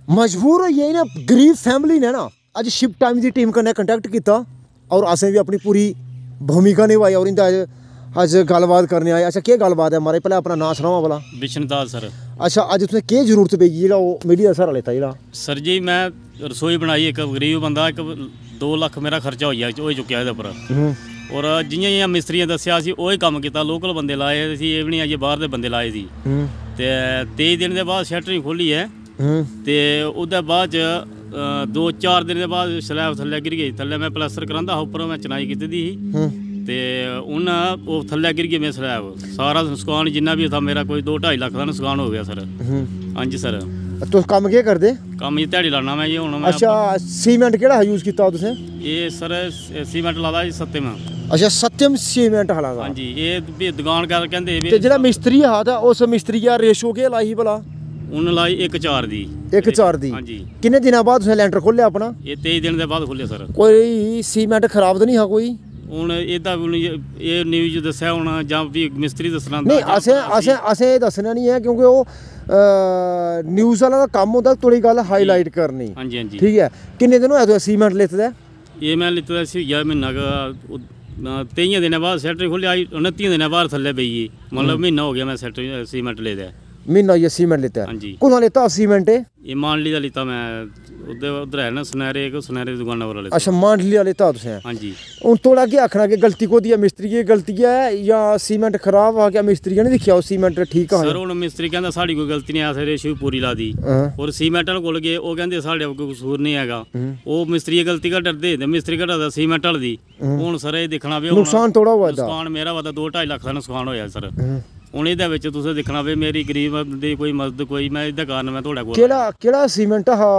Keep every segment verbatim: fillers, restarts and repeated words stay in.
मजबूर होइयै ना गरीब फैमिली ने ना अज शिप टाइम की टीम कन्नै कंटैक्ट किया और असें भी अपनी पूरी भूमिका निभाई और इंदा अज गलबात करने आए। अच्छा केह् गलबात है महाराज, पैह्लें अपना नाम सनाओ भला। बिशनदास सर। अच्छा अज तुसें केह् जरूरत पेई जेह्ड़ा ओह् मीडिया दा स्हारा लेता जेह्ड़ा? सर जी मैं रसोई बनाई, एक गरीब बंदा, एक दो लक्ख मेरा खर्चा होई होई चुक्या एह्दे उप्पर। और जियां जियां मिस्त्रियां दस्सेआ असीं ओही कम्म कीता, लोकल बंदे लाए सी, एह् बी निं अजें बाहर दे बंदे लाए सी। ते तेई दिन दे बाद शटरिंग खोली है ते ओह्दे बाद च दो चार दिन दे बाद स्लैब थल्ले गिर गई। थल्ले मैं प्लस्तर करांदा हा, उप्पर मैं चनाई कीती दी ही ते हून ओह् थल्ले गिर गई मेरा स्लैब। सारा नुकसान जिन्ना भी था मेरा कोई दो ढाई लक्ख का नुकसान हो गया सर। हाँ जी सर। तुस कम्म केह् करदे? कम्म जी ध्याड़ी लाना मैं जी हून। अच्छा सीमेंट केह्ड़ा यूज़ कीता तुसें? ये सर सीमेंट लादा जी सत्यम। अच्छा सत्यम सीमेंट हला दा। हाँ जी ये भी दुकानदार कहंदे ते जेह्ड़ा मिस्त्री हा तां उस मिस्त्री दा रेशो केह् लाई ही भला? उन्न लाई इक चार दी। इक चार दी। हाँ जी। किन्ने दिनां बाद तुसें लैंटर खोलेआ अपना? ये तेई दिन दे बाद खोलेआ सर। कोई सीमेंट खराब तो नहीं हा कोई? हून एह्दा एह् न्यूज़ दस्सेआ होना जां फ्ही मिस्त्री दस्सना। नहीं असें असें असें एह् दस्सना नहीं है क्योंकि ओह् न्यूज़ आह्ला दा कम्म होंदा थोड़ी गल्ल हाईलाइट करनी। हाँ जी हाँ जी। ठीक है किन्ने दिन होए तुसें सीमेंट लेते दे? ये मैं लेते दा इसी होई म्हीना तेइयें दिनें बाद सैक्टरी खोलेआ, उनत्तियें दिनें बाद थल्ले पेई गेई। मतलब म्हीना हो गया मैं सैक्टरी सीमेंट ले दे। म्हीना होई गेआ सीमेंट लेता? हाँ जी। कुत्थां लेता सीमेंट? ये मानली दा लेता मैं, उद्धर उद्धर है ना सुनैरे, एक सुनैरे दी दुकाना पर लेता। अच्छा मांडली दा लेता तुसें? हाँ जी। हून थोड़ा केह् आखना कि गलती कोह्दी ऐ, मिस्त्री दी गलती है या सीमेंट खराब आ क्या मिस्त्री ने दिक्खेआ ओह् सीमेंट ठीक हा? सर हून मिस्त्री कहंदा साढ़ी कोई गलती नहीं, असें रेशो पूरी ला दी। और सीमेंट आह्ले कोल गे ओह् कहंदे साढ़े कोई कसूर नहीं हैगा। ओह् मिस्त्री दी गलती का डरदे ते मिस्त्री घटा दा सीमेंट आह्ले दी। हून सर एह् दिक्खना वे नुकसान थोड़ा होआ दा। नुकसान मेरा होआ दा दो ढाई लक्ख दा नुकसान होया सर। हून एह्दे बिच तुसें दिक्खना वे मेरी गरीब दी कोई मदद कोई, मैं एह्दे कारण मैं थुआढ़े कोल। केह्ड़ा केह्ड़ा सीमेंट हा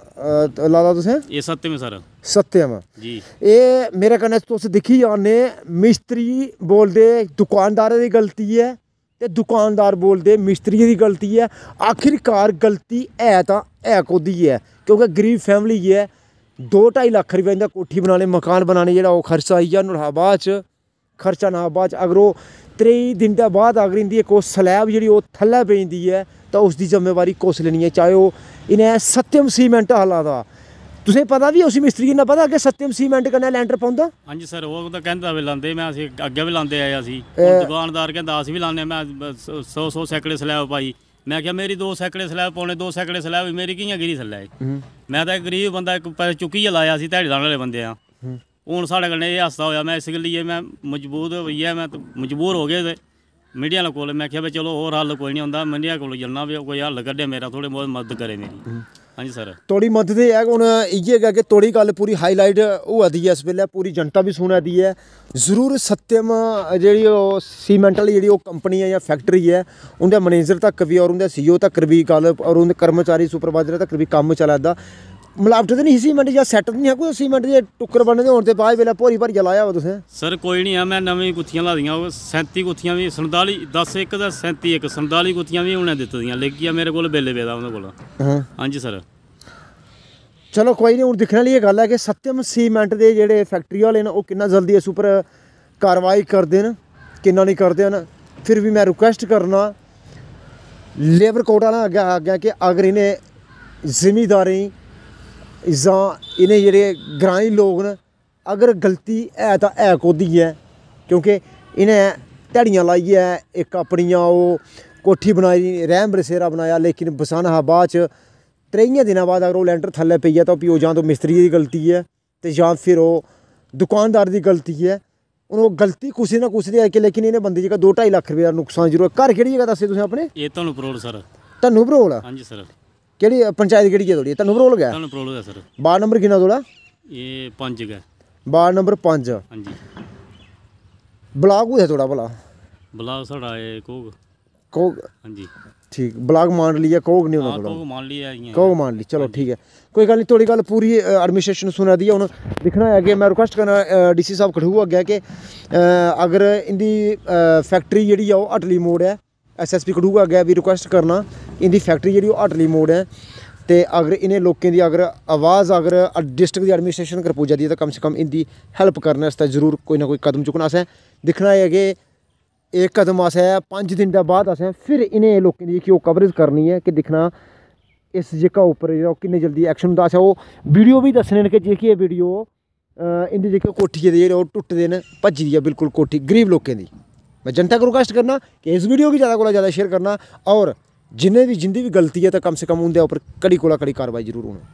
लादा तुसें? एह् सत्यम सर। सत्यम जी। एह् मेरे कन्नै तुस दिक्खी जाने मिस्त्री बोलदे दुकानदारे दी गलती है ते दुकानदार बोलदे मिस्त्री दी गलती है। आखिरकार गलती है तां है कोह्दी है क्योंकि गरीब फैमिली है। दो ढाई लक्ख रपेऽ इंदा कोठी बनाने मकान बनाने जेह्ड़ा ओह् खर्चा आई गेआ। नुहाड़े बाद च खर्चा ना बाद च अगर ओह् त्रेई दिन दे बाद अगर इंदी इक ओह् स्लैब जेह्ड़ी ओह् थल्लै पेई जंदी है तां उसदी जिम्मेवारी कुस लैनी है, चाहे ओह् इ'नें सत्यम सीमेंट हला दा। तुसें पता भी उसी मिस्त्री गी पता कि सत्यम सीमेंट कन्नै लैंटर पौंदा? हाँ जी सर ओह् तां कहंदा वे लांदे, मैं असीं अग्गें भी लांदे आए असीं। दुकानदार कहंदा अस भी लान्ने, मैं सौ सौ सैकड़े स्लैब पाई। मैं आखेआ मेरी दो सैकड़े स्लैब पौने दो सैकड़े स्लैब मेरी कि'यां गिरी थल्लै? मैं तां गरीब बंदा इक पैसे चुक्कियै लाया, असीं ध्याड़ी लाने आह्ले बंदे आं। हून साढ़े कन्नै एह् हादसा होया, मैं इस गल्लियै मैं मजबूर होइयै मैं मजबूर हो गए ते मीडिया आह्ले कोल मैं आखेआ भाई चलो होर हल्ल कोई निं होंदा, मीडिया कोल जन्ना भी कोई हल्ल कड्ढे मेरा, थोड़ी बहुत मदद करे मेरी। हाँ जी सर। तोड़ी मदद है हून इ'यै गै कि तोड़ी गल्ल पूरी हाईलाइट होआ दी ऐ इस बेल्लै, पूरी जनता भी सुना दी है। जरूर सत्यम जेह्ड़ी ओह् सीमेंट आह्ली जेह्ड़ी ओह् कंपनी है या फैक्ट्री है उं'दे मैनेजर तक भी और उं'दे सी ओ तक भी गल्ल और उं'दे कर्मचारी सुपरवाइजर तक भी कम्म चला दा। मिलावट तो नहीं सीमेंट या सैट नहीं है कोई सीमेंट जे टुक्कर बने दे होने ते बाद बेल्लै भोरी भरियै लाया हो तुसें? सर कोई नहीं है, मैं नवीं गुत्थियां ला दियां, सैंती गुत्थियां भी संताली दस इक ते सैंती इक संताली गुत्थियां भी उ'नें दित्ती दियां, लेकिन मेरे कोल बिल पेदा उं'दे कोल। हाँ जी सर। चलो कोई नहीं, हूँ दिक्खने आह्ली गल्ल है कि सत्यम सीमेंट के जेह्ड़े फैक्ट्री वाले न ओह् किन्ना जल्दी इस उप्पर कार्रवाई करदे न किन्ना नहीं करदे न। फिर भी मैं रिक्वेस्ट करना लेबर कोर्ट आह्लें अग्गें अग्गें कि अगर इ'नें जिमींदारें जां इ'नें जेह्ड़े ग्राईं लोग न अगर गलती है तां है कोह्दी है, क्योंकि इ'नें ध्याड़ियां लाइयै इक अपनियां ओह् कोठी बनाई रैह्म बसेरा बनाया, लेकिन बसाना हा बाद च त्रेइयें दिनें बाद अगर ओह् लैंटर थल्ले पेई जा तां फ्ही ओह् जां तो मिस्त्री दी गलती है ते जां फिर ओह् दुकानदार दी गलती है। हून ओह् गलती कुसै ना कुसै दी है कि लेकिन इ'नें बंदे जेह्का दो ढाई लक्ख रपेऽ दा नुकसान जरूर। घर केह्ड़ी जगह दस्से तुसें अपने? एह् धनु परोल सर। धनु परोल? हाँ जी सर। केह्ड़ी पंचायत केह्ड़ी है थोड़ी? धनु परोल गै? धनु परोल है सर। वार्ड नंबर किन्ना थोड़ा? ये पंज गै। वार्ड नंबर पंज? हाँ जी। ब्लाक कुत्थै थोड़ा भला? ब्लाक साढ़ा एह् कोग। कोग? हाँ जी। ठीक ब्लाक मांडली है, कोग नहीं होना थोड़ा? कोग मांडली है इ'यां। कोग मांडली चलो ठीक है कोई गल्ल नहीं। थोड़ी गल्ल पूरी एडमिनिस्ट्रेशन सुना दी है। हूँ दिक्खना है कि मैं रिक्वेस्ट करना डी सी साहब कठुआ अग्गें कि अगर इंदी फैक्ट्री जेह्ड़ी है ओह् हटली मोड़ है, एस एस पी कठुआ अग्गें भी रिक्वेस्ट करना इंदी फैक्ट्री जेह्ड़ी ओह् हटली मोड़ है ते अगर इन्हें लोकें दी अगर आवाज़ अगर डिस्ट्रिक्ट दी एडमिनिस्ट्रेशन कर पुज्जा दी है तो कम से कम इंदी हैल्प करने आस्तै जरूर कोई ना कोई कदम चुक्कना। असें दिक्खना है कि एक कदम असें पंज दिन दे बाद असें फिर इन्हें लोकें दी जेह्की ओह् कवरेज करनी है कि दिक्खना इस जेह्का उप्पर जेह्ड़ा ओह् किन्नी जल्दी एक्शन होंदा। अच्छा ओह् वीडियो भी दस्सने न कि जेह्की एह् वीडियो इंदी जेह्के कोठिये दे जेह्ड़े ओह् टुट्टदे न, भज्जी दी ऐ बिल्कुल कोठी गरीब लोकें दी। मैं जनता को रिक्वेस्ट करना कि इस वीडियो गी ज़्यादा कोला ज़्यादा शेयर करना, और जिन्ने दी जिंदी बी गलती है तो कम से कम उं'दे उप्पर कड़ी कोला कड़ी कार्रवाई जरूर होनी।